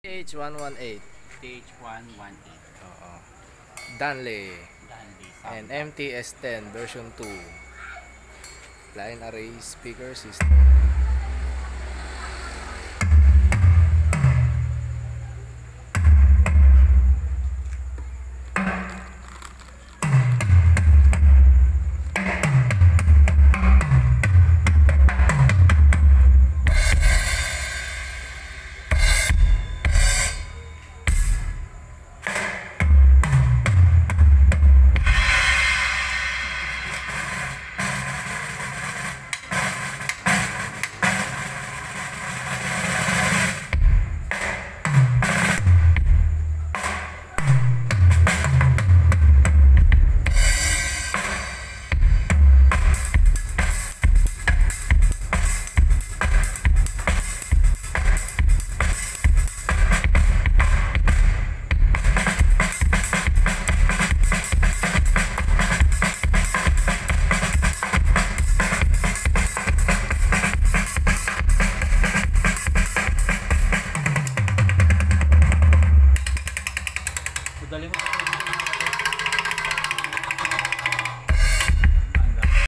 TH118. TH118. Oo. DANLEY. DANLEY. And MTS10 version 2. Line array speaker system. Dali mo.